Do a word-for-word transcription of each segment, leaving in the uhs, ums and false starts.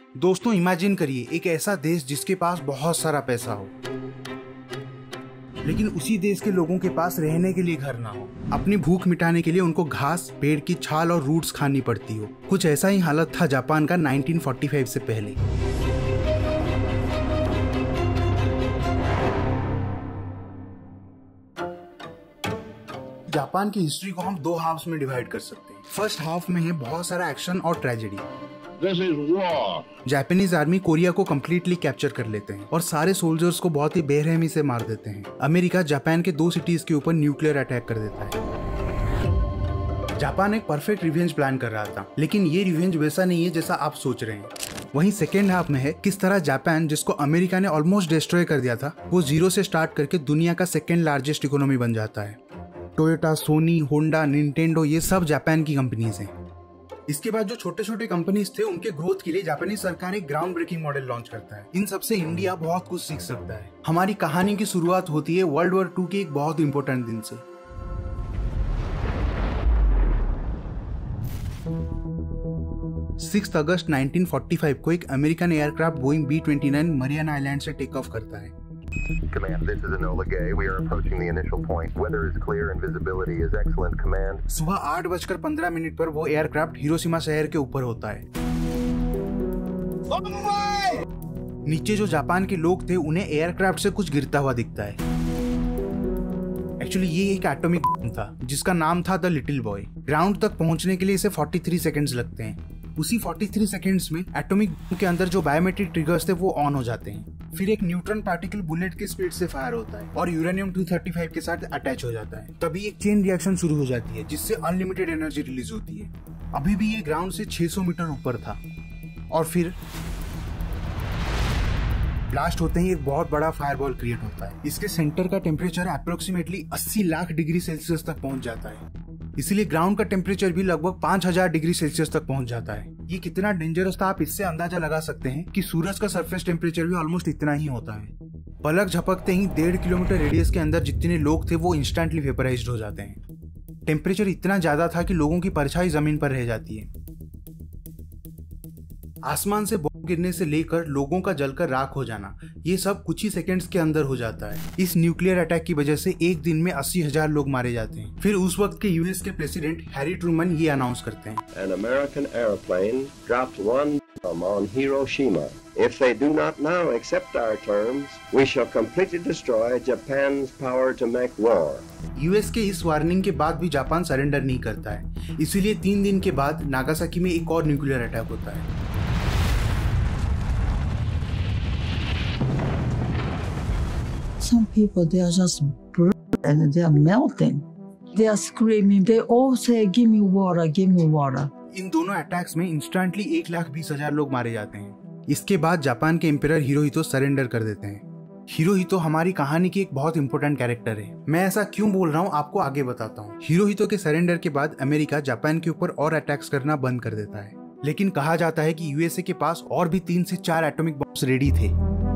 दोस्तों इमेजिन करिए एक ऐसा देश जिसके पास बहुत सारा पैसा हो, लेकिन उसी देश के लोगों के पास रहने के लिए घर ना हो। अपनी भूख मिटाने के लिए उनको घास, पेड़ की छाल और रूट्स खानी पड़ती हो। कुछ ऐसा ही हालत था जापान का नाइनटीन फोर्टी फाइव से पहले। जापान की हिस्ट्री को हम दो हाफ्स में डिवाइड कर सकते हैं। फर्स्ट हाफ में है बहुत सारा एक्शन और ट्रेजेडी। जापानीज आर्मी कोरिया को कम्प्लीटली कैप्चर कर लेते हैं और सारे सोल्जर्स को बहुत ही बेरहमी से मार देते हैं। अमेरिका जापान के दो सिटीज के ऊपर न्यूक्लियर अटैक कर देता है। जापान एक परफेक्ट रिवेंज प्लान कर रहा था, लेकिन ये रिवेंज वैसा नहीं है जैसा आप सोच रहे हैं। वहीं सेकेंड हाफ में है किस तरह जापान, जिसको अमेरिका ने ऑलमोस्ट डिस्ट्रॉय कर दिया था, वो जीरो से स्टार्ट करके दुनिया का सेकेंड लार्जेस्ट इकोनॉमी बन जाता है। टोयोटा, सोनी, होंडा, निंटेंडो ये सब जापान की कंपनीज हैं। इसके बाद जो छोटे छोटे कंपनीज थे उनके ग्रोथ के लिए जापानी सरकार एक ग्राउंड ब्रेकिंग मॉडल लॉन्च करता है। इन सबसे इंडिया बहुत कुछ सीख सकता है। हमारी कहानी की शुरुआत होती है वर्ल्ड वॉर टू के एक बहुत इंपॉर्टेंट दिन से। Six August nineteen forty five को एक American aircraft Boeing B twenty nine Mariana island से टेक ऑफ करता है। Command, this is Enola Gay. We are approaching the initial point. Weather is clear and visibility is excellent. Command. सुबह आठ बजकर पंद्रह minute पर वो एयरक्राफ्ट हिरोशिमा शहर के ऊपर होता है। नीचे जो जापान के लोग थे उन्हें एयरक्राफ्ट से कुछ गिरता हुआ दिखता है। एक्चुअली ये एक एटॉमिक बम था जिसका नाम था द लिटिल बॉय। ग्राउंड तक पहुंचने के लिए इसे तैंतालीस सेकंड्स लगते हैं। उसी तैंतालीस सेकंड्स में एटॉमिक बम के अंदर जो बायोमेट्रिक ट्रिगर्स थे वो ऑन हो जाते हैं। फिर एक न्यूट्रॉन पार्टिकल बुलेट की स्पीड से फायर होता है और यूरेनियम टू थर्टी फाइव के साथ अटैच हो जाता है। तभी एक चेन रिएक्शन शुरू हो जाती है जिससे अनलिमिटेड एनर्जी रिलीज होती है। अभी भी ये ग्राउंड से छह सौ मीटर ऊपर था और फिर ब्लास्ट होते ही एक बहुत बड़ा फायरबॉल क्रिएट होता है। इसके सेंटर का टेम्परेचर अप्रोक्सीमेटली अस्सी लाख डिग्री सेल्सियस तक पहुंच जाता है। इसीलिए ग्राउंड का टेम्परेचर भी लगभग पांच हज़ार डिग्री सेल्सियस तक पहुंच जाता है। ये कितना डेंजरस था आप इससे अंदाजा लगा सकते हैं कि सूरज का सरफेस टेम्परेचर भी ऑलमोस्ट इतना ही होता है। पलक झपकते ही डेढ़ किलोमीटर रेडियस के अंदर जितने लोग थे वो इंस्टेंटली वेपराइज्ड हो जाते हैं। टेम्परेचर इतना ज्यादा था कि लोगों की परछाई जमीन पर रह जाती है। आसमान से बम गिरने से लेकर लोगों का जलकर राख हो जाना, ये सब कुछ ही सेकंड्स के अंदर हो जाता है। इस न्यूक्लियर अटैक की वजह से एक दिन में अस्सी हजार लोग मारे जाते हैं। फिर उस वक्त के यूएस के प्रेसिडेंट हैरी ट्रूमन ये अनाउंस करते हैं, An American airplane dropped one bomb on Hiroshima. If they do not now accept our terms, we shall completely destroy Japan's power to make war. US के इस warning के बाद भी Japan surrender नहीं करता है। इसीलिए तीन दिन के बाद नागासाकी में एक और न्यूक्लियर अटैक होता है। Some people, they are just burning and they are melting. They are screaming. They all say, "Give me water, give me water." इन दोनों अटैक्स में इंस्टेंटली एक लाख बीस हजार लोग मारे जाते हैं। इसके बाद जापान के एम्परर हिरोहितो सरेंडर कर देते हैं। हिरोहितो हमारी कहानी की एक बहुत इंपॉर्टेंट कैरेक्टर है। मैं ऐसा क्यों बोल रहा हूँ आपको आगे बताता हूँ। हिरोहितो के सरेंडर के बाद अमेरिका जापान के ऊपर और अटैक्स करना बंद कर देता है, लेकिन कहा जाता है कि यूएसए के पास और भी तीन से चार एटॉमिक बॉम्ब्स रेडी थे।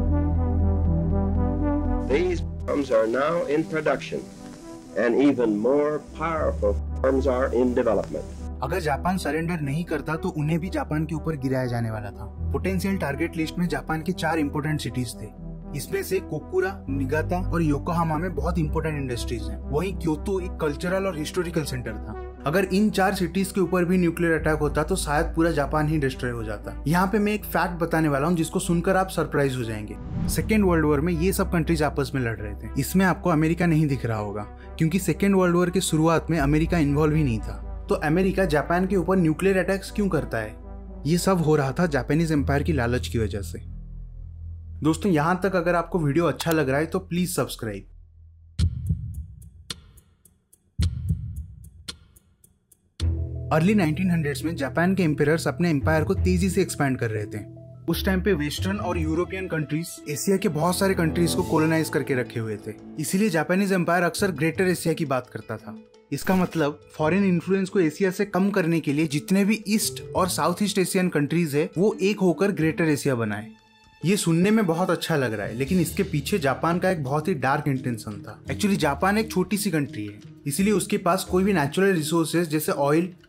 These bombs are now in production, and even more powerful bombs are in development. अगर जापान सरेंडर नहीं करता तो उन्हें भी जापान के ऊपर गिराया जाने वाला था। पोटेंशियल टारगेट लिस्ट में जापान के चार इंपोर्टेंट सिटीज थे। इसमें से कोकुरा, निगाता और योकोहामा में बहुत इंपोर्टेंट इंडस्ट्रीज हैं। वहीं क्योतो एक कल्चरल और हिस्टोरिकल सेंटर था। अगर इन चार सिटीज के ऊपर भी न्यूक्लियर अटैक होता तो शायद पूरा जापान ही डिस्ट्रॉय हो जाता। यहाँ पे मैं एक फैक्ट बताने वाला हूँ जिसको सुनकर आप सरप्राइज हो जाएंगे। सेकेंड वर्ल्ड वॉर में ये सब कंट्रीज आपस में लड़ रहे थे। इसमें आपको अमेरिका नहीं दिख रहा होगा क्योंकि सेकेंड वर्ल्ड वॉर की शुरुआत में अमेरिका इन्वॉल्व ही नहीं था। तो अमेरिका जापान के ऊपर न्यूक्लियर अटैक्स क्यों करता है? ये सब हो रहा था जापानीज एम्पायर की लालच की वजह से। दोस्तों यहाँ तक अगर आपको वीडियो अच्छा लग रहा है तो please subscribe. Early nineteen hundreds में जापान के एम्पायर्स अपने एम्पायर को तेजी से एक्सपैंड कर रहे थे। उस टाइम पे वेस्टर्न और यूरोपियन कंट्रीज एशिया के बहुत सारे कंट्रीज को कॉलोनाइज करके रखे हुए थे। इसीलिए जापानीज एम्पायर अक्सर ग्रेटर एशिया की बात करता था। इसका मतलब फॉरेन इन्फ्लुएंस को एशिया से कम करने के लिए जितने भी ईस्ट और साउथ ईस्ट एशियन कंट्रीज है वो एक होकर ग्रेटर एशिया बनाए। ये सुनने में बहुत अच्छा लग रहा है, लेकिन इसके पीछे जापान का एक बहुत ही डार्क इंटेंशन था। एक्चुअली जापान एक छोटी सी कंट्री है, इसलिए उसके पास कोई भी नेचुरल रिसोर्सेज जैसे ऑयल,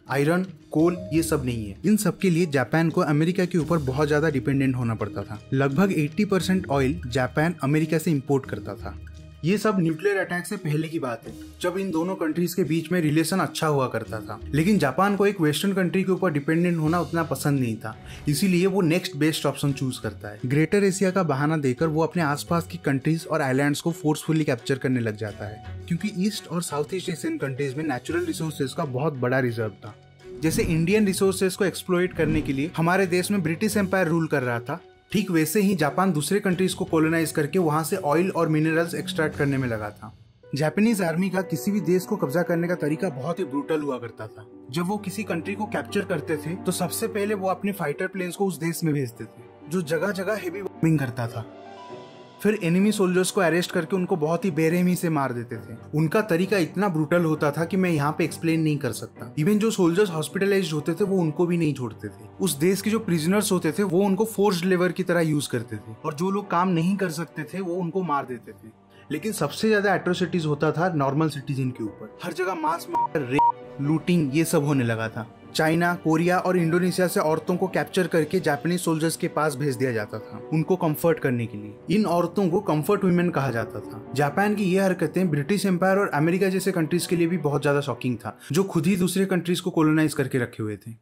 आयरन, कोल ये सब नहीं है। इन सब के लिए जापान को अमेरिका के ऊपर बहुत ज्यादा डिपेंडेंट होना पड़ता था। लगभग अस्सी परसेंट ऑयल जापान अमेरिका से इंपोर्ट करता था। ये सब न्यूक्लियर अटैक से पहले की बात है, जब इन दोनों कंट्रीज के बीच में रिलेशन अच्छा हुआ करता था। लेकिन जापान को एक वेस्टर्न कंट्री के ऊपर डिपेंडेंट होना उतना पसंद नहीं था, इसीलिए वो नेक्स्ट बेस्ट ऑप्शन चूज करता है। ग्रेटर एशिया का बहाना देकर वो अपने आसपास की कंट्रीज और आइलैंड्स को फोर्सफुली कैप्चर करने लग जाता है, क्योंकि ईस्ट और साउथ ईस्ट एशियन कंट्रीज में नेचुरल रिसोर्सेज का बहुत बड़ा रिजर्व था। जैसे इंडियन रिसोर्सेज को एक्सप्लॉइट करने के लिए हमारे देश में ब्रिटिश एम्पायर रूल कर रहा था, ठीक वैसे ही जापान दूसरे कंट्रीज को कॉलोनाइज करके वहां से ऑयल और मिनरल्स एक्सट्रैक्ट करने में लगा था। जापानीज आर्मी का किसी भी देश को कब्जा करने का तरीका बहुत ही ब्रूटल हुआ करता था। जब वो किसी कंट्री को कैप्चर करते थे तो सबसे पहले वो अपने फाइटर प्लेन्स को उस देश में भेजते थे, जो जगह जगह हेवी बॉम्बिंग करता था। फिर एनिमी सोल्जर्स को अरेस्ट करके उनको बहुत ही बेरहमी से मार देते थे। उनका तरीका इतना ब्रूटल होता था कि मैं यहाँ पे एक्सप्लेन नहीं कर सकता। इवन जो सोल्जर्स हॉस्पिटलाइज्ड होते थे वो उनको भी नहीं छोड़ते थे। उस देश के जो प्रिजनर्स होते थे वो उनको फोर्स्ड लेबर की तरह यूज करते थे, और जो लोग काम नहीं कर सकते थे वो उनको मार देते थे। लेकिन सबसे ज्यादा एट्रोसिटीज होता था नॉर्मल सिटीजन के ऊपर। हर जगह मास मर्डर, रेप, लूटिंग ये सब होने लगा था। चाइना, कोरिया और इंडोनेशिया से औरतों को कैप्चर करके जापानीज सोल्जर्स के पास भेज दिया जाता था, उनको कंफर्ट करने के लिए। इन औरतों को कंफर्ट वुमेन कहा जाता था। जापान की ये हरकतें ब्रिटिश एम्पायर और अमेरिका जैसे कंट्रीज के लिए भी बहुत ज्यादा शॉकिंग था, जो खुद ही दूसरे कंट्रीज को कॉलोनाइज करके रखे हुए थे।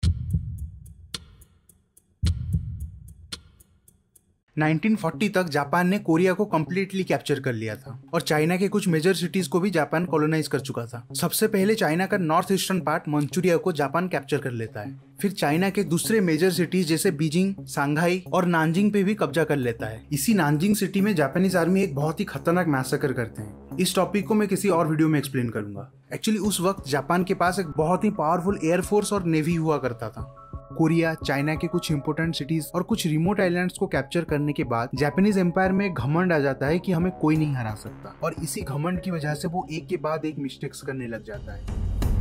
नाइनटीन फोर्टी तक जापान ने कोरिया को कम्प्लीटली कैप्चर कर लिया था, और चाइना के कुछ मेजर सिटीज को भी जापान कॉलोनाइज कर चुका था। सबसे पहले चाइना का नॉर्थ ईस्टर्न पार्ट मंचूरिया को जापान कैप्चर कर लेता है। फिर चाइना के दूसरे मेजर सिटीज जैसे बीजिंग, सांघाई और नानजिंग पे भी कब्जा कर लेता है। इसी नानजिंग सिटी में जापानीज आर्मी एक बहुत ही खतरनाक मैसेकर करते हैं। इस टॉपिक को मैं किसी और वीडियो में एक्सप्लेन करूंगा। एक्चुअली उस वक्त जापान के पास एक बहुत ही पावरफुल एयरफोर्स और नेवी हुआ करता था। कोरिया, चाइना के कुछ इंपोर्टेंट सिटीज और कुछ रिमोट आइलैंड्स को कैप्चर करने के बाद जापानीज एम्पायर में घमंड आ जाता है कि हमें कोई नहीं हरा सकता, और इसी घमंड की वजह से वो एक के बाद एक मिस्टेक्स करने लग जाता है।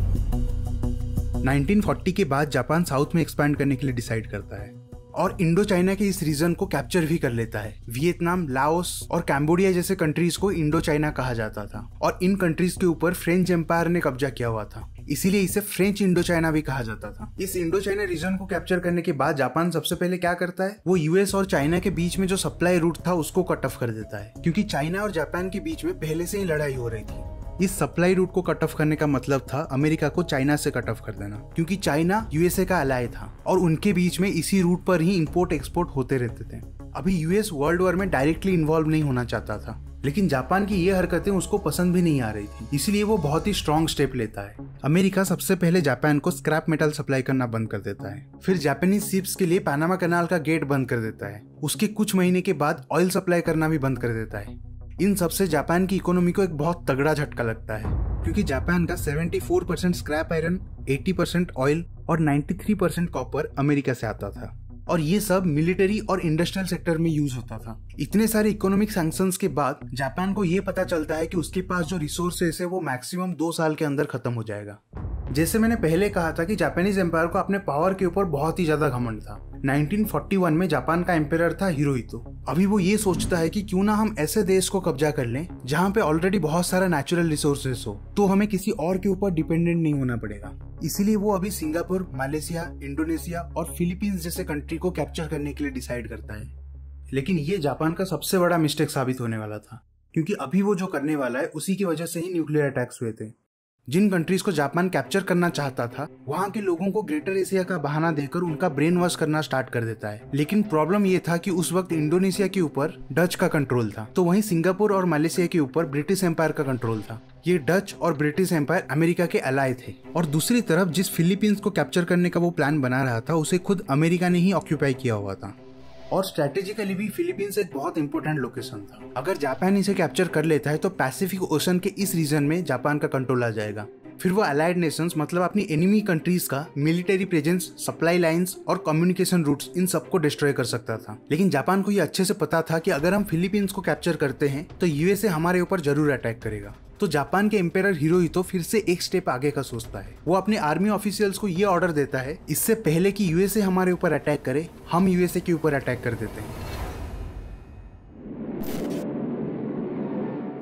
नाइनटीन फोर्टी के बाद जापान साउथ में एक्सपैंड करने के लिए डिसाइड करता है, और इंडो चाइना के इस रीजन को कैप्चर भी कर लेता है। वियतनाम, लाओस और कैम्बोडिया जैसे कंट्रीज को इंडो चाइना कहा जाता था, और इन कंट्रीज के ऊपर फ्रेंच एम्पायर ने कब्जा किया हुआ था, इसीलिए इसे फ्रेंच इंडो चाइना भी कहा जाता था। इस इंडो चाइना रीजन को कैप्चर करने के बाद जापान सबसे पहले क्या करता है, वो यूएस और चाइना के बीच में जो सप्लाई रूट था उसको कट ऑफ कर देता है, क्योंकि चाइना और जापान के बीच में पहले से ही लड़ाई हो रही थी। इस सप्लाई रूट को कट ऑफ करने का मतलब था अमेरिका को चाइना से कट ऑफ कर देना, क्योंकि चाइना यूएसए का अलाय था और उनके बीच में इसी रूट पर ही इंपोर्ट एक्सपोर्ट होते रहते थे। अभी यूएस वर्ल्ड वॉर में डायरेक्टली इन्वॉल्व नहीं होना चाहता था, लेकिन जापान की ये हरकतें उसको पसंद भी नहीं आ रही थी, इसलिए वो बहुत ही स्ट्रॉन्ग स्टेप लेता है। अमेरिका सबसे पहले जापान को स्क्रैप मेटल सप्लाई करना बंद कर देता है। फिर जापानीज शिप्स के लिए पनामा कैनाल का गेट बंद कर देता है। उसके कुछ महीने के बाद ऑयल सप्लाई करना भी बंद कर देता है। इन सबसे जापान की इकोनॉमी को एक बहुत तगड़ा झटका लगता है, क्योंकि जापान का चौहत्तर परसेंट स्क्रैप आयरन, अस्सी परसेंट ऑयल और तिरानवे परसेंट कॉपर अमेरिका से आता था, और ये सब मिलिट्री और इंडस्ट्रियल सेक्टर में यूज होता था। इतने सारे इकोनॉमिक सैंक्शंस के बाद जापान को ये पता चलता है कि उसके पास जो रिसोर्सेस है वो मैक्सिमम दो साल के अंदर खत्म हो जाएगा। जैसे मैंने पहले कहा था कि जापानीज एम्पायर को अपने पावर के ऊपर बहुत ही ज्यादा घमंड था। नाइनटीन फोर्टी वन में जापान का एम्पायर था हिरोहितो। अभी वो ये सोचता है कि क्यों ना हम ऐसे देश को कब्जा कर लें जहाँ पे ऑलरेडी बहुत सारा नेचुरल रिसोर्सेस हो, तो हमें किसी और के ऊपर डिपेंडेंट नहीं होना पड़ेगा। इसीलिए वो अभी सिंगापुर, मलेशिया, इंडोनेशिया और फिलीपींस जैसे कंट्री को कैप्चर करने के लिए डिसाइड करता है। लेकिन ये जापान का सबसे बड़ा मिस्टेक साबित होने वाला था, क्योंकि अभी वो जो करने वाला है उसी की वजह से ही न्यूक्लियर अटैक्स हुए थे। जिन कंट्रीज को जापान कैप्चर करना चाहता था वहां के लोगों को ग्रेटर एशिया का बहाना देकर उनका ब्रेन वॉश करना स्टार्ट कर देता है। लेकिन प्रॉब्लम ये था कि उस वक्त इंडोनेशिया के ऊपर डच का कंट्रोल था, तो वहीं सिंगापुर और मलेशिया के ऊपर ब्रिटिश एम्पायर का कंट्रोल था। ये डच और ब्रिटिश एम्पायर अमेरिका के अलाय थे, और दूसरी तरफ जिस फिलीपींस को कैप्चर करने का वो प्लान बना रहा था उसे खुद अमेरिका ने ही ऑक्यूपाई किया हुआ था। और स्ट्रेटेजिकली भी फिलीपींस एक बहुत इंपॉर्टेंट लोकेशन था। अगर जापान इसे कैप्चर कर लेता है तो पैसिफिक ओशन के इस रीजन में जापान का कंट्रोल आ जाएगा। फिर वो अलाइड नेशंस मतलब अपनी एनिमी कंट्रीज का मिलिट्री प्रेजेंस, सप्लाई लाइंस और कम्युनिकेशन रूट्स इन सबको डिस्ट्रॉय कर सकता था। लेकिन जापान को ये अच्छे से पता था कि अगर हम फिलीपींस को कैप्चर करते हैं तो यूएसए हमारे ऊपर जरूर अटैक करेगा। तो जापान के एम्पायर हिरोहितो फिर से एक स्टेप आगे का सोचता है। वो अपने आर्मी ऑफिशियल्स को ये ऑर्डर देता है, इससे पहले कि यूएसए हमारे ऊपर अटैक करे, हम यूएसए के ऊपर अटैक कर देते हैं।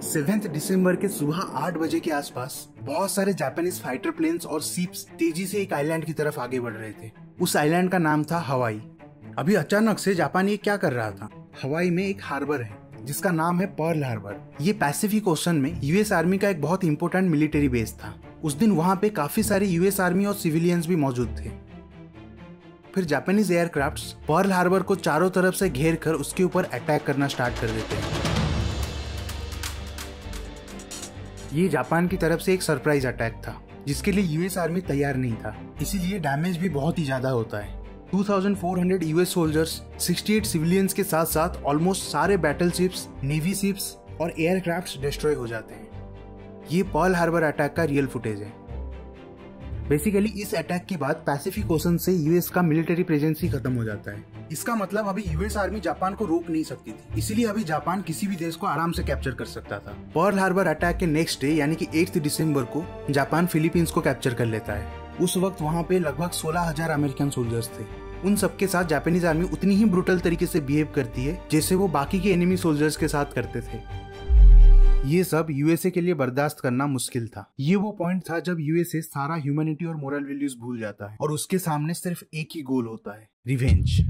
सेवेंथ दिसंबर के सुबह आठ बजे के आसपास बहुत सारे जापानीज फाइटर प्लेन्स और सीप्स तेजी से एक आइलैंड की तरफ आगे बढ़ रहे थे। उस आइलैंड का नाम था हवाई। अभी अचानक से जापान ये क्या कर रहा था, हवाई में एक हार्बर है जिसका नाम है पर्ल हार्बर। ये पैसिफिक ओशन में यूएस आर्मी का एक बहुत इंपॉर्टेंट मिलिट्री बेस था। उस दिन वहां पे काफी सारे यूएस आर्मी और सिविलियंस भी मौजूद थे। फिर जापानीज एयरक्राफ्ट्स पर्ल हार्बर को चारों तरफ से घेर कर उसके ऊपर अटैक करना स्टार्ट कर देते हैं। ये जापान की तरफ से एक सरप्राइज अटैक था जिसके लिए यूएस आर्मी तैयार नहीं था, इसीलिए डैमेज भी बहुत ही ज्यादा होता है। चौबीस सौ यूएस सोल्जर्स, अड़सठ सिविलियंस के साथ साथ ऑलमोस्ट सारे बैटल शिप्स, नेवी शिप्स और एयरक्राफ्ट्स डिस्ट्रॉय हो जाते हैं। ये पर्ल हार्बर अटैक का रियल फुटेज है। बेसिकली इस अटैक के बाद पैसिफिक ओशन से यूएस का मिलिट्री प्रेजेंस ही खत्म हो जाता है। इसका मतलब अभी यूएस आर्मी जापान को रोक नहीं सकती थी, इसीलिए अभी जापान किसी भी देश को आराम से कैप्चर कर सकता था। पर्ल हार्बर अटैक के नेक्स्ट डे यानी कि आठ दिसंबर को जापान फिलीपींस को कैप्चर कर लेता है। उस वक्त वहाँ पे लगभग सोलह हजार अमेरिकन सोल्जर्स थे। उन सबके साथ जापानीज आर्मी उतनी ही ब्रूटल तरीके से बिहेव करती है जैसे वो बाकी के एनिमी सोल्जर्स के साथ करते थे। ये सब यूएसए के लिए बर्दाश्त करना मुश्किल था। ये वो पॉइंट था जब यूएसए सारा ह्यूमैनिटी और मोरल वैल्यूज भूल जाता है और उसके सामने सिर्फ एक ही गोल होता है, रिवेंज।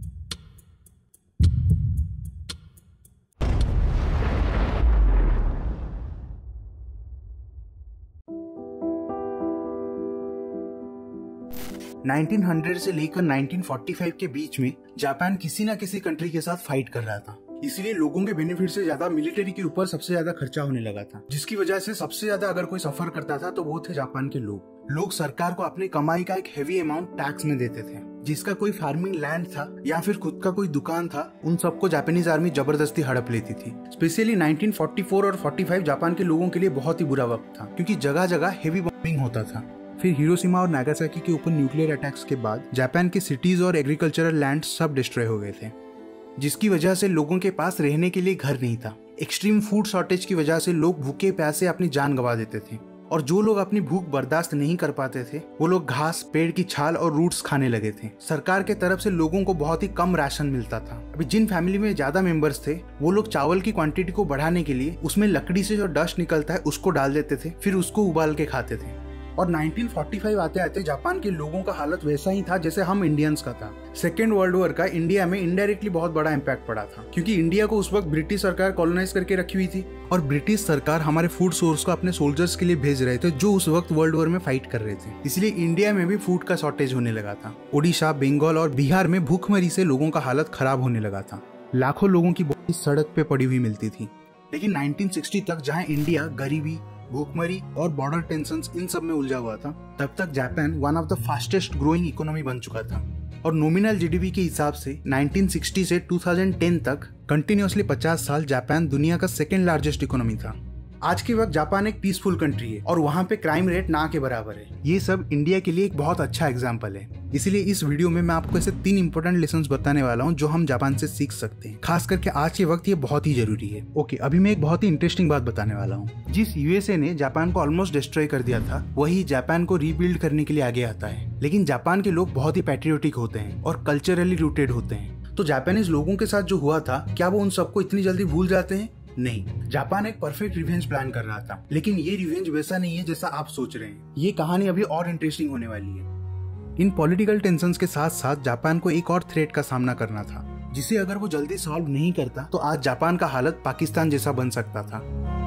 उन्नीस सौ से लेकर उन्नीस सौ पैंतालीस के बीच में जापान किसी ना किसी कंट्री के साथ फाइट कर रहा था, इसलिए लोगों के बेनिफिट से ज्यादा मिलिट्री के ऊपर सबसे ज्यादा खर्चा होने लगा था, जिसकी वजह से सबसे ज्यादा अगर कोई सफर करता था तो वो थे जापान के लोग। लोग सरकार को अपनी कमाई का एक हेवी अमाउंट टैक्स में देते थे। जिसका कोई फार्मिंग लैंड था या फिर खुद का कोई दुकान था, उन सबको जापानीज आर्मी जबरदस्ती हड़प लेती थी। स्पेशली उन्नीस सौ चौवालीस और पैंतालीस जापान के लोगों के लिए बहुत ही बुरा वक्त था, क्योंकि जगह जगह हेवी बॉम्बिंग होता था। फिर हिरोशिमा और नागासाकी के ऊपर न्यूक्लियर अटैक्स के बाद जापान के सिटीज और एग्रीकल्चरल लैंड सब डिस्ट्रॉय हो गए थे, जिसकी वजह से लोगों के पास रहने के लिए घर नहीं था। एक्सट्रीम फूड शॉर्टेज की वजह से लोग भूखे प्यासे अपनी जान गंवा देते थे, और जो लोग अपनी भूख बर्दाश्त नहीं कर पाते थे वो लोग घास, पेड़ की छाल और रूट्स खाने लगे थे। सरकार के तरफ से लोगों को बहुत ही कम राशन मिलता था। अभी जिन फैमिली में ज्यादा मेंबर्स थे वो लोग चावल की क्वांटिटी को बढ़ाने के लिए उसमें लकड़ी से जो डस्ट निकलता है उसको डाल देते थे, फिर उसको उबाल के खाते थे। और उन्नीस सौ पैंतालीस आते आते जापान के लोगों का हालत वैसा ही था जैसे हम इंडियंस का था। सेकेंड वर्ल्ड वॉर का इंडिया में इनडायरेक्टली बहुत बड़ा इम्पैक्ट पड़ा था, क्योंकि इंडिया को उस वक्त ब्रिटिश सरकार कॉलोनाइज करके रखी हुई थी और ब्रिटिश सरकार हमारे फूड सोर्स को अपने सोल्जर्स के लिए भेज रहे थे जो उस वक्त वर्ल्ड वॉर में फाइट कर रहे थे। इसलिए इंडिया में भी फूड का शॉर्टेज होने लगा था। ओडिशा, बंगाल और बिहार में भूखमरी से लोगों का हालत खराब होने लगा था। लाखों लोगों की बॉडी सड़क पे पड़ी हुई मिलती थी। लेकिन उन्नीस सौ साठ तक जहाँ इंडिया गरीबी, भूखमरी और बॉर्डर टेंशंस इन सब में उलझा हुआ था, तब तक Japan one of the fastest growing economy बन चुका था। और नॉमिनल जीडीपी के हिसाब से उन्नीस सौ साठ से दो हज़ार दस तक कंटिन्यूअसली पचास साल जापान दुनिया का सेकेंड लार्जेस्ट इकोनॉमी था। आज के वक्त जापान एक पीसफुल कंट्री है और वहाँ पे क्राइम रेट ना के बराबर है। ये सब इंडिया के लिए एक बहुत अच्छा एग्जाम्पल है। इसलिए इस वीडियो में मैं आपको ऐसे तीन इंपॉर्टेंट लेसन्स बताने वाला हूँ जो हम जापान से सीख सकते हैं। खास करके आज के वक्त ये बहुत ही जरूरी है। ओके, अभी मैं एक बहुत ही इंटरेस्टिंग बात बताने वाला हूँ। जिस यूएसए ने जापान को ऑलमोस्ट डिस्ट्रॉय कर दिया था, वही जापान को रीबिल्ड करने के लिए आगे आता है। लेकिन जापान के लोग बहुत ही पैट्रियोटिक होते हैं और कल्चरली रूटेड होते हैं। तो जापानीज लोगों के साथ जो हुआ था, क्या वो उन सबको इतनी जल्दी भूल जाते हैं? नहीं। जापान एक परफेक्ट रिवेंज प्लान कर रहा था, लेकिन ये रिवेंज वैसा नहीं है जैसा आप सोच रहे हैं। ये कहानी अभी और इंटरेस्टिंग होने वाली है। इन पॉलिटिकल टेंशंस के साथ साथ जापान को एक और थ्रेट का सामना करना था, जिसे अगर वो जल्दी सॉल्व नहीं करता तो आज जापान का हालत पाकिस्तान जैसा बन सकता था।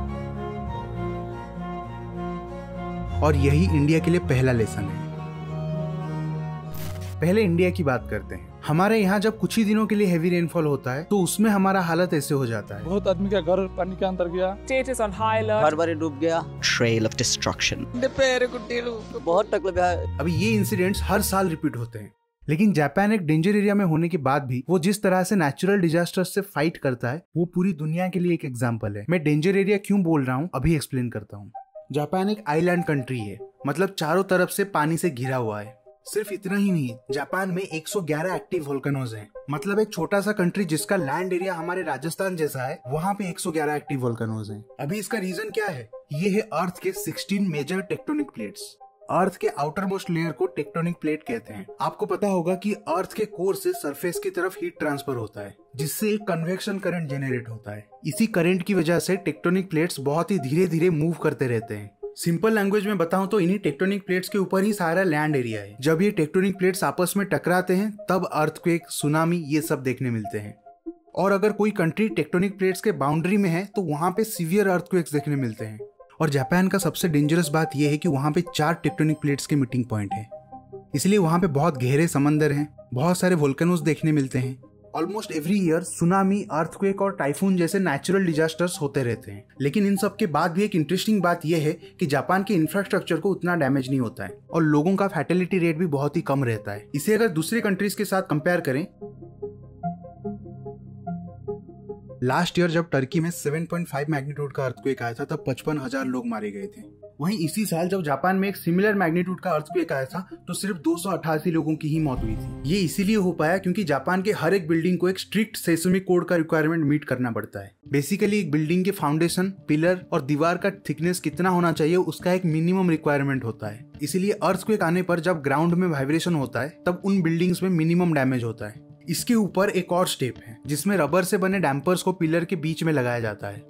और यही इंडिया के लिए पहला लेसन है। पहले इंडिया की बात करते हैं। हमारे यहाँ जब कुछ ही दिनों के लिए हेवी रेनफॉल होता है तो उसमें हमारा हालत ऐसे हो जाता है। बहुत आदमी का घर पानी के अंदर गया, State is on high alert. घर बार डूब गया, trail of destruction. बहुत तकलीफ है। अभी ये इंसिडेंट्स हर साल रिपीट होते हैं। लेकिन जापान एक डेंजर एरिया में होने के बाद भी वो जिस तरह से नेचुरल डिजास्टर्स से फाइट करता है वो पूरी दुनिया के लिए एक एग्जाम्पल है। मैं डेंजर एरिया क्यों बोल रहा हूँ अभी एक्सप्लेन करता हूँ। जापान एक आइलैंड कंट्री है, मतलब चारों तरफ से पानी से घिरा हुआ है। सिर्फ इतना ही नहीं, जापान में एक सौ ग्यारह एक्टिव वोल्केनोज हैं। मतलब एक छोटा सा कंट्री जिसका लैंड एरिया हमारे राजस्थान जैसा है, वहाँ पे एक सौ ग्यारह एक्टिव वोल्केनोज हैं। अभी इसका रीजन क्या है? ये है अर्थ के सोलह मेजर टेक्टोनिक प्लेट्स। अर्थ के आउटर मोस्ट लेयर को टेक्टोनिक प्लेट कहते हैं। आपको पता होगा कि अर्थ के कोर से सरफेस की तरफ हीट ट्रांसफर होता है, जिससे एक कन्वेक्शन करंट जनरेट होता है। इसी करंट की वजह से टेक्टोनिक प्लेट्स बहुत ही धीरे धीरे मूव करते रहते हैं। सिंपल लैंग्वेज में बताऊं तो इन्हीं टेक्टोनिक प्लेट्स के ऊपर ही सारा लैंड एरिया है। जब ये टेक्टोनिक प्लेट्स आपस में टकराते हैं तब अर्थक्वेक, सुनामी ये सब देखने मिलते हैं। और अगर कोई कंट्री टेक्टोनिक प्लेट्स के बाउंड्री में है तो वहां पे सीवियर अर्थक्वेक्स देखने मिलते हैं। और जापान का सबसे डेंजरस बात यह है कि वहां पे चार टेक्टोनिक प्लेट्स के मीटिंग पॉइंट है, इसलिए वहां पे बहुत गहरे समंदर हैं, बहुत सारे वोल्केनोज देखने मिलते हैं। Almost every year tsunami, earthquake और टाइफून जैसे नेचुरल डिजास्टर्स होते रहते हैं। लेकिन इन सब के बाद भी एक इंटरेस्टिंग बात यह है कि जापान के इंफ्रास्ट्रक्चर को उतना डैमेज नहीं होता है और लोगों का फैटेलिटी रेट भी बहुत ही कम रहता है। इसे अगर दूसरे कंट्रीज के साथ कंपेयर करें, लास्ट ईयर जब टर्की में सात पॉइंट पाँच मैग्नीट्यूड का अर्थक्वेक आया था तब पचपन हजार लोग मारे गए थे। वहीं इसी साल जब जापान में एक सिमिलर मैग्नीट्यूड का अर्थक्वेक आया था तो सिर्फ दो सौ अठासी लोगों की ही मौत हुई थी। ये इसीलिए हो पाया क्योंकि जापान के हर एक बिल्डिंग को एक स्ट्रिक्ट सेस्मिक कोड का रिक्वायरमेंट मीट करना पड़ता है। बेसिकली एक बिल्डिंग के फाउंडेशन, पिलर और दीवार का थिकनेस कितना होना चाहिए उसका एक मिनिमम रिक्वायरमेंट होता है। इसीलिए अर्थक्वेक आने पर जब ग्राउंड में वाइब्रेशन होता है तब उन बिल्डिंग्स में मिनिमम डैमेज होता है। इसके ऊपर एक और स्टेप है जिसमें रबर से बने डैम्पर्स को पिलर के बीच में लगाया जाता है।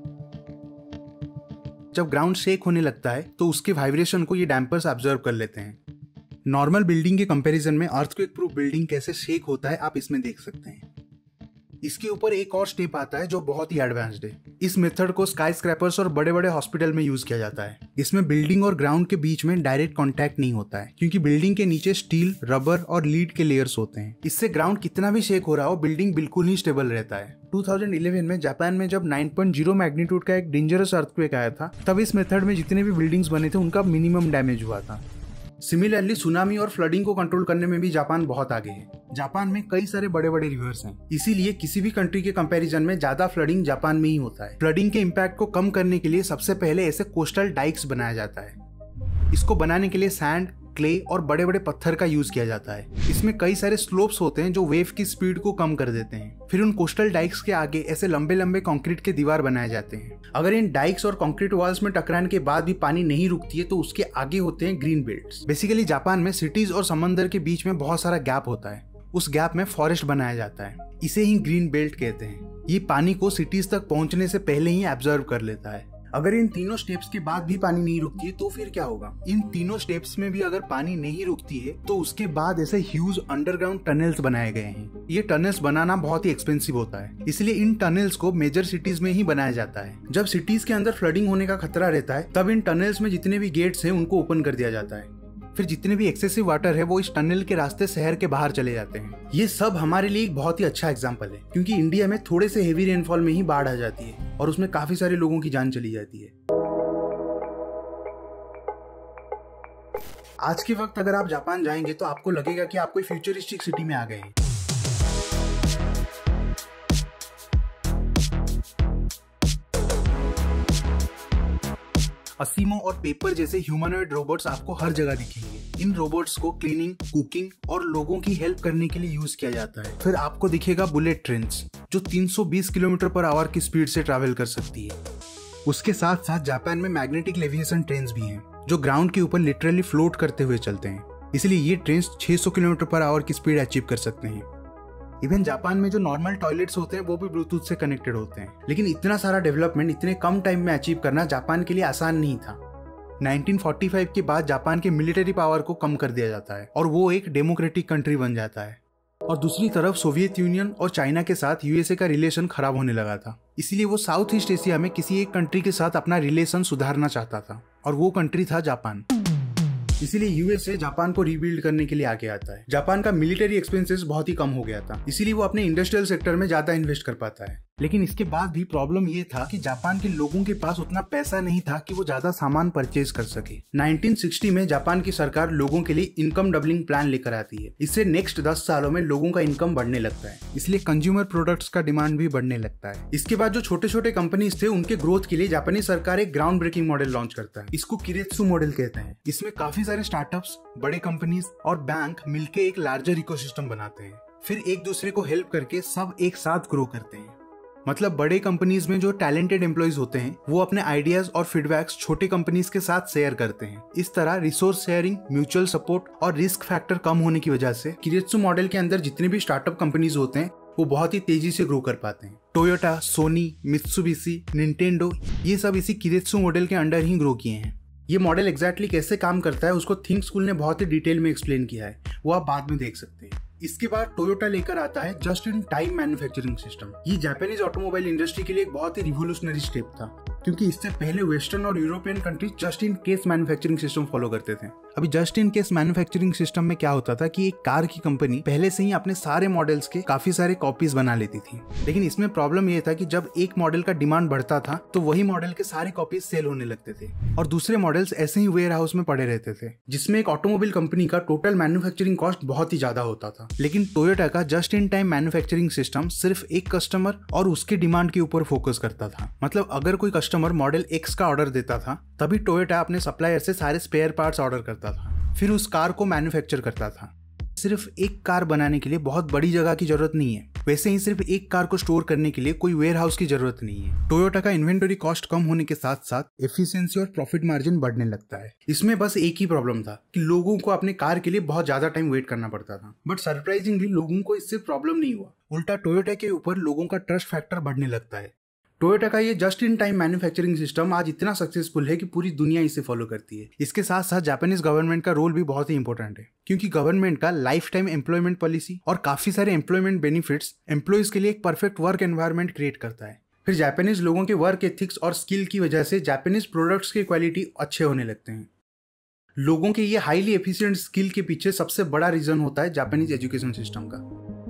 जब ग्राउंड शेक होने लगता है तो उसके वाइब्रेशन को ये डैम्पर्स ऑब्जर्व कर लेते हैं। नॉर्मल बिल्डिंग के कंपैरिजन में अर्थक्वेक प्रूफ बिल्डिंग कैसे शेक होता है आप इसमें देख सकते हैं। इसके ऊपर एक और स्टेप आता है जो बहुत ही एडवांस्ड है। इस मेथड को स्काई स्क्रैपर्स और बड़े बड़े हॉस्पिटल में यूज किया जाता है। इसमें बिल्डिंग और ग्राउंड के बीच में डायरेक्ट कांटेक्ट नहीं होता है क्योंकि बिल्डिंग के नीचे स्टील, रबर और लीड के लेयर्स होते हैं। इससे ग्राउंड कितना भी शेक हो रहा हो बिल्डिंग बिल्कुल ही स्टेबल रहता है। दो हज़ार ग्यारह में जापान में जब नौ पॉइंट ज़ीरो मैग्नीट्यूड का एक डेंजरस अर्थक्वेक आया था तब इस मेथड में जितने भी बिल्डिंग्स बने थे उनका मिनिमम डैमेज हुआ था। सिमिलरली सुनामी और फ्लडिंग को कंट्रोल करने में भी जापान बहुत आगे है। जापान में कई सारे बड़े बड़े रिवर्स हैं, इसीलिए किसी भी कंट्री के कंपैरिजन में ज्यादा फ्लडिंग जापान में ही होता है। फ्लडिंग के इम्पैक्ट को कम करने के लिए सबसे पहले ऐसे कोस्टल डाइक्स बनाया जाता है। इसको बनाने के लिए सैंड, क्ले और बड़े बड़े पत्थर का यूज किया जाता है। इसमें कई सारे स्लोप्स होते हैं जो वेव की स्पीड को कम कर देते हैं। फिर उन कोस्टल डाइक्स के आगे ऐसे लंबे लंबे कंक्रीट के दीवार बनाए जाते हैं। अगर इन डाइक्स और कंक्रीट वॉल्स में टकराने के बाद भी पानी नहीं रुकती है तो उसके आगे होते हैं ग्रीन बेल्ट्स। बेसिकली जापान में सिटीज और समंदर के बीच में बहुत सारा गैप होता है। उस गैप में फॉरेस्ट बनाया जाता है, इसे ही ग्रीन बेल्ट कहते हैं। ये पानी को सिटीज तक पहुंचने से पहले ही एब्जॉर्ब कर लेता है। अगर इन तीनों स्टेप्स के बाद भी पानी नहीं रुकती है तो फिर क्या होगा? इन तीनों स्टेप्स में भी अगर पानी नहीं रुकती है तो उसके बाद ऐसे ह्यूज अंडरग्राउंड टनल्स बनाए गए हैं। ये टनल्स बनाना बहुत ही एक्सपेंसिव होता है, इसलिए इन टनल्स को मेजर सिटीज में ही बनाया जाता है। जब सिटीज के अंदर फ्लडिंग होने का खतरा रहता है तब इन टनल्स में जितने भी गेट्स हैं उनको ओपन कर दिया जाता है। फिर जितने भी एक्सेसिव वाटर है वो इस टनल के रास्ते शहर के बाहर चले जाते हैं। ये सब हमारे लिए एक बहुत ही अच्छा एग्जांपल है क्योंकि इंडिया में थोड़े से हेवी रेनफॉल में ही बाढ़ आ जाती है और उसमें काफी सारे लोगों की जान चली जाती है। आज के वक्त अगर आप जापान जाएंगे तो आपको लगेगा कि आप कोई फ्यूचरिस्टिक सिटी में आ गए हैं। असीमो और पेपर जैसे ह्यूमनॉइड रोबोट्स आपको हर जगह दिखेंगे। इन रोबोट्स को क्लीनिंग, कुकिंग और लोगों की हेल्प करने के लिए यूज किया जाता है। फिर आपको दिखेगा बुलेट ट्रेन्स जो तीन सौ बीस किलोमीटर पर आवर की स्पीड से ट्रैवल कर सकती है। उसके साथ साथ जापान में मैग्नेटिक लेविएशन ट्रेन्स भी हैं जो ग्राउंड के ऊपर लिटरली फ्लोट करते हुए चलते हैं। इसलिए ये ट्रेन्स छह सौ किलोमीटर पर आवर की स्पीड अचीव कर सकते हैं। इवन जापान में जो नॉर्मल टॉयलेट्स होते हैं वो भी ब्लूटूथ से कनेक्टेड होते हैं। लेकिन इतना सारा डेवलपमेंट इतने कम टाइम में अचीव करना जापान के लिए आसान नहीं था। उन्नीस सौ पैंतालीस के बाद जापान के मिलिट्री पावर को कम कर दिया जाता है और वो एक डेमोक्रेटिक कंट्री बन जाता है। और दूसरी तरफ सोवियत यूनियन और चाइना के साथ यूएसए का रिलेशन खराब होने लगा था। इसीलिए वो साउथ ईस्ट एशिया में किसी एक कंट्री के साथ अपना रिलेशन सुधारना चाहता था और वो कंट्री था जापान। इसीलिए यूएसए जापान को रीबिल्ड करने के लिए आगे आता है। जापान का मिलिट्री एक्सपेंसेस बहुत ही कम हो गया था, इसीलिए वो अपने इंडस्ट्रियल सेक्टर में ज्यादा इन्वेस्ट कर पाता है। लेकिन इसके बाद भी प्रॉब्लम ये था कि जापान के लोगों के पास उतना पैसा नहीं था कि वो ज्यादा सामान परचेज कर सके। उन्नीस सौ साठ में जापान की सरकार लोगों के लिए इनकम डबलिंग प्लान लेकर आती है। इससे नेक्स्ट दस सालों में लोगों का इनकम बढ़ने लगता है, इसलिए कंज्यूमर प्रोडक्ट्स का डिमांड भी बढ़ने लगता है। इसके बाद जो छोटे छोटे कंपनीज थे उनके ग्रोथ के लिए जापानी सरकार एक ग्राउंड ब्रेकिंग मॉडल लॉन्च करता है। इसको किरेत्सु मॉडल कहते हैं। इसमें काफी सारे स्टार्टअप्स, बड़े कंपनीज और बैंक मिलकर एक लार्जर इकोसिस्टम बनाते हैं। फिर एक दूसरे को हेल्प करके सब एक साथ ग्रो करते हैं। मतलब बड़े कंपनीज में जो टैलेंटेड एम्प्लॉइज होते हैं वो अपने आइडियाज और फीडबैक्स छोटे कंपनीज के साथ शेयर करते हैं। इस तरह रिसोर्स शेयरिंग, म्यूचुअल सपोर्ट और रिस्क फैक्टर कम होने की वजह से किरेत्सु मॉडल के अंदर जितने भी स्टार्टअप कंपनीज होते हैं वो बहुत ही तेजी से ग्रो कर पाते हैं। टोयोटा, सोनी, मित्सुबिशी, निंटेंडो ये सब इसी किरेत्सु मॉडल के अंडर ही ग्रो किए हैं। ये मॉडल एग्जैक्टली कैसे काम करता है उसको थिंक स्कूल ने बहुत ही डिटेल में एक्सप्लेन किया है, वो आप बाद में देख सकते हैं। इसके बाद टोयोटा लेकर आता है just in time manufacturing system. ये जापानीज ऑटोमोबाइल इंडस्ट्री के लिए एक बहुत ही रिवोल्यूशनरी स्टेप था, क्योंकि इससे पहले वेस्टर्न और European countries just in case manufacturing system follow करते थे। अभी just in case manufacturing system में क्या होता था कि एक कार की कंपनी पहले से ही अपने सारे मॉडल्स के काफी सारे कॉपीज बना लेती थी, लेकिन इसमें प्रॉब्लम ये था कि जब एक मॉडल का डिमांड बढ़ता था तो वही मॉडल के सारे कॉपीज सेल होने लगते थे और दूसरे मॉडल्स ऐसे ही वेयर हाउस में पड़े रहते थे, जिसमें एक ऑटोमोबाइल कंपनी का टोटल मैन्युफैक्चरिंग कॉस्ट बहुत ही ज्यादा होता था। लेकिन टोयोटा का just in time manufacturing system सिर्फ एक कस्टमर और उसके डिमांड के ऊपर फोकस करता था। मतलब अगर कोई कस्टमर मॉडल एक्स का ऑर्डर देता था तभी टोयोटा अपने सप्लायर से सारे स्पेयर पार्ट्स ऑर्डर करता था, फिर उस कार को मैन्युफैक्चर करता था। सिर्फ एक कार बनाने के लिए बहुत बड़ी जगह की जरूरत नहीं है, वैसे ही सिर्फ एक कार को स्टोर करने के लिए कोई वेयर हाउस की जरूरत नहीं है। टोयोटा का इन्वेंटरी कॉस्ट कम होने के साथ साथ एफिशिएंसी और प्रॉफिट मार्जिन बढ़ने लगता है। इसमें बस एक ही प्रॉब्लम था कि लोगों को अपने कार के लिए बहुत ज्यादा टाइम वेट करना पड़ता था, बट सरप्राइजिंगली लोगों को इससे प्रॉब्लम नहीं हुआ। उल्टा टोयोटा के ऊपर लोगों का ट्रस्ट फैक्टर बढ़ने लगता है। टोयोटा का ये just in time manufacturing system आज इतना सक्सेसफुल है कि पूरी दुनिया इसे फॉलो करती है। इसके साथ साथ जापानीज गवर्नमेंट का रोल भी बहुत ही इंपॉर्टेंट है, क्योंकि गवर्नमेंट का लाइफ टाइम एम्प्लॉयमेंट पॉलिसी और काफी सारे एम्प्लॉयमेंट बेनिफिट्स एम्प्लॉयज के लिए एक परफेक्ट वर्क एनवायरनमेंट क्रिएट करता है। फिर जापानीज लोगों के वर्क एथिक्स और स्किल की वजह से जापानीज प्रोडक्ट्स की क्वालिटी अच्छे होने लगते हैं। लोगों के ये हाईली एफिशिएंट स्किल के पीछे सबसे बड़ा रीजन होता है जापानीज एजुकेशन सिस्टम का।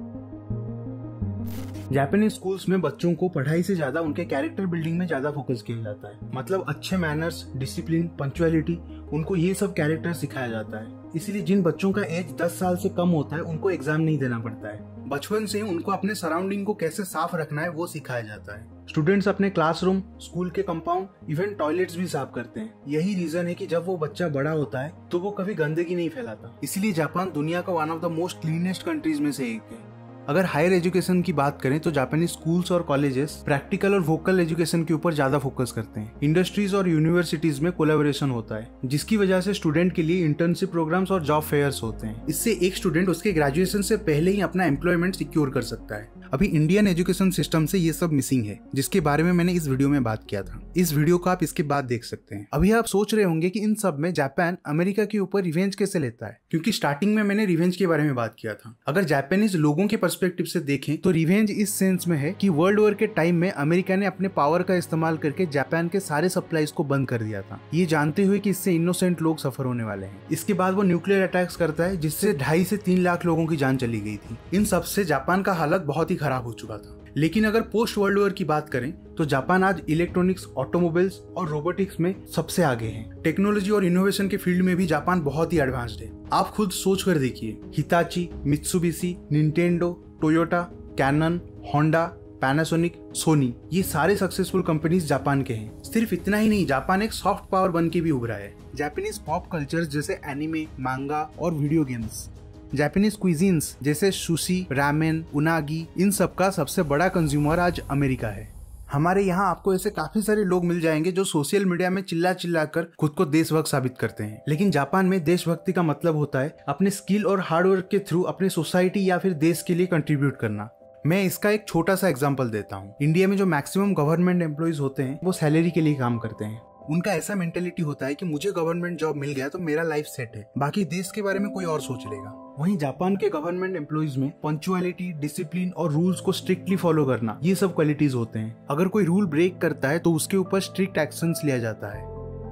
जापानीज स्कूल्स में बच्चों को पढ़ाई से ज्यादा उनके कैरेक्टर बिल्डिंग में ज्यादा फोकस किया जाता है। मतलब अच्छे मैनर्स, डिसिप्लिन, पंक्चुअलिटी, उनको ये सब कैरेक्टर सिखाया जाता है। इसीलिए जिन बच्चों का एज दस साल से कम होता है उनको एग्जाम नहीं देना पड़ता है। बचपन से उनको अपने सराउंडिंग को कैसे साफ रखना है वो सिखाया जाता है। स्टूडेंट्स अपने क्लासरूम, स्कूल के कंपाउंड, इवन टॉयलेट्स भी साफ करते हैं। यही रीजन है कि जब वो बच्चा बड़ा होता है तो वो कभी गंदगी नहीं फैलाता। इसलिए जापान दुनिया का one of the most cleanest countries में से एक है। अगर हायर एजुकेशन की बात करें तो जापानी स्कूल्स और कॉलेजेस प्रैक्टिकल और वोकल एजुकेशन के ऊपर ज्यादा फोकस करते हैं। इंडस्ट्रीज और यूनिवर्सिटीज में कोलैबोरेशन होता है, जिसकी वजह से स्टूडेंट के लिए इंटर्नशिप प्रोग्राम्स और जॉब फेयर्स होते हैं। इससे एक स्टूडेंट उसके ग्रेजुएशन से पहले ही अपना एम्प्लॉयमेंट सिक्योर कर सकता है। अभी इंडियन एजुकेशन सिस्टम से ये सब मिसिंग है, जिसके बारे में मैंने इस वीडियो में बात किया था। इस वीडियो को आप इसके बाद देख सकते हैं। अभी आप सोच रहे होंगे कि इन सब में जापान अमेरिका के ऊपर रिवेंज कैसे लेता है, क्योंकि स्टार्टिंग में मैंने रिवेंज के बारे में बात किया था। अगर जापानीज लोगों के पर्सपेक्टिव से देखें तो रिवेंज इस सेंस में है कि वर्ल्ड वॉर के टाइम में अमेरिका ने अपने पावर का इस्तेमाल करके जापान के सारे सप्लाईज को बंद कर दिया था, ये जानते हुए कि इससे इनोसेंट लोग सफर होने वाले हैं। इसके बाद वो न्यूक्लियर अटैक्स करता है, जिससे ढाई से तीन लाख लोगों की जान चली गई थी। इन सब से जापान का हालत बहुत ही खराब हो चुका था। लेकिन अगर पोस्ट वर्ल्ड वॉर की बात करें तो जापान आज इलेक्ट्रॉनिक्स, ऑटोमोबाइल्स और रोबोटिक्स में सबसे आगे है। टेक्नोलॉजी और इनोवेशन के फील्ड में भी जापान बहुत ही एडवांस्ड है। आप खुद सोच कर देखिए, Hitachi, Mitsubishi, Nintendo, Toyota, Canon, Honda, Panasonic, Sony, ये सारे सक्सेसफुल कंपनीज जापान के हैं। सिर्फ इतना ही नहीं, जापान एक सॉफ्ट पावर बन के भी उभरा है। जापानीज पॉप कल्चर जैसे एनिमे, मांगा और वीडियो गेम्स, जापानीज क्विजीन्स जैसे सुशी, रामेन, उनागी, इन सब का सबसे बड़ा कंज्यूमर आज अमेरिका है। हमारे यहाँ आपको ऐसे काफी सारे लोग मिल जाएंगे जो सोशल मीडिया में चिल्ला चिल्ला कर खुद को देशभक्त साबित करते हैं, लेकिन जापान में देशभक्ति का मतलब होता है अपने स्किल और हार्डवर्क के थ्रू अपने सोसाइटी या फिर देश के लिए कंट्रीब्यूट करना। मैं इसका एक छोटा सा एग्जांपल देता हूँ। इंडिया में जो मैक्सिमम गवर्नमेंट एम्प्लॉइज होते हैं वो सैलरी के लिए काम करते हैं। उनका ऐसा मेंटेलिटी होता है कि मुझे गवर्नमेंट जॉब मिल गया तो मेरा लाइफ सेट है, बाकी देश के बारे में कोई और सोच लेगा। वहीं जापान के गवर्नमेंट एम्प्लॉइज में पंक्चुअलिटी, डिसिप्लिन और रूल्स को स्ट्रिक्टली फॉलो करना, ये सब क्वालिटीज होते हैं। अगर कोई रूल ब्रेक करता है तो उसके ऊपर स्ट्रिक्ट एक्शंस लिया जाता है।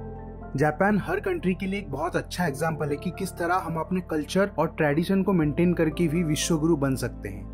जापान हर कंट्री के लिए एक बहुत अच्छा एग्जाम्पल है कि किस तरह हम अपने कल्चर और ट्रेडिशन को मेंटेन करके भी विश्व गुरु बन सकते हैं।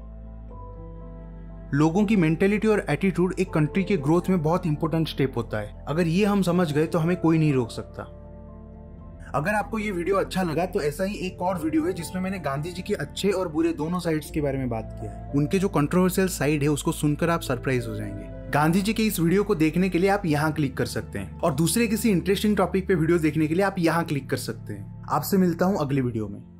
लोगों की मेंटेलिटी और एटीट्यूड एक कंट्री के ग्रोथ में बहुत इंपॉर्टेंट स्टेप होता है। अगर ये हम समझ गए तो हमें कोई नहीं रोक सकता। अगर आपको ये वीडियो अच्छा लगा तो ऐसा ही एक और वीडियो है जिसमें मैंने गांधी जी के अच्छे और बुरे दोनों साइड्स के बारे में बात किया है। उनके जो कंट्रोवर्शियल साइड है उसको सुनकर आप सरप्राइज हो जाएंगे। गांधी जी के इस वीडियो को देखने के लिए आप यहाँ क्लिक कर सकते हैं और दूसरे किसी इंटरेस्टिंग टॉपिक पे वीडियो देखने के लिए आप यहाँ क्लिक कर सकते हैं। आपसे मिलता हूँ अगले वीडियो में।